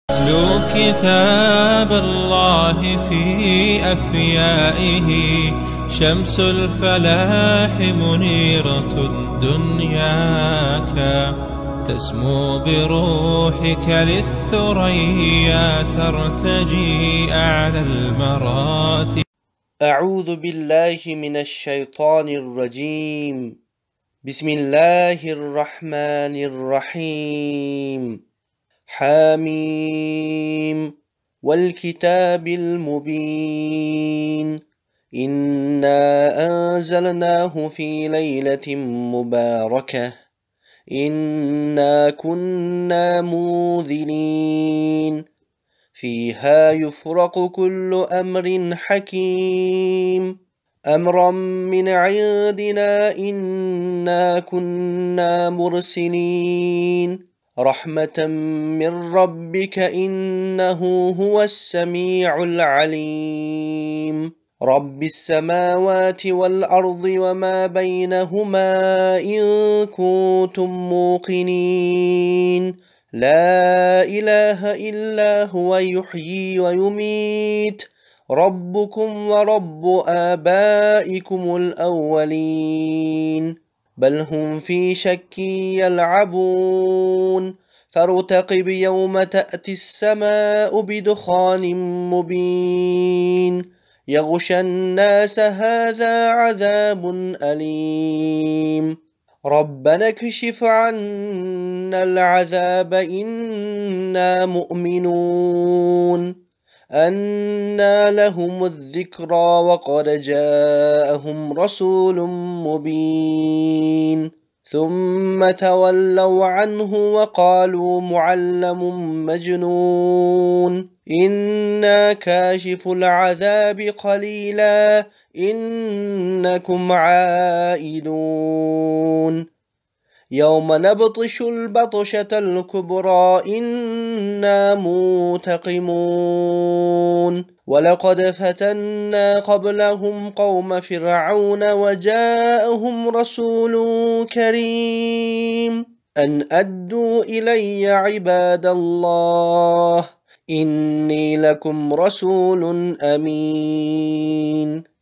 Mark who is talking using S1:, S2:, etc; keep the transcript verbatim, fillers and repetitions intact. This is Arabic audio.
S1: أتلو كتاب الله في أفيائه، شمس الفلاح منيرة دنياك، تسمو بروحك للثريا ترتجي أعلى المراتب.
S2: أعوذ بالله من الشيطان الرجيم. بسم الله الرحمن الرحيم. حاميم والكتاب المبين، إنا أنزلناه في ليلة مباركة، إنا كنا منذرين، فيها يفرق كل أمر حكيم، أمرا من عندنا إنا كنا مرسلين، رحمة من ربك إنه هو السميع العليم، رب السماوات والأرض وما بينهما إن كنتم موقنين، لا إله إلا هو يحيي ويميت، ربكم ورب آبائكم الأولين، بل هم في شك يلعبون، فارتقب يوم تأتي السماء بدخان مبين، يغشى الناس هذا عذاب أليم، ربنا اكشف عنا العذاب إنا مؤمنون، أنى لهم الذكرى وقد جاءهم رسول مبين، ثم تولوا عنه وقالوا معلم مجنون، إنا كاشف العذاب قليلا إنكم عائدون، يوم نبطش البطشة الكبرى إنا منتقمون، ولقد فتنا قبلهم قوم فرعون وجاءهم رسول كريم أن أدوا إلي عباد الله إني لكم رسول أمين.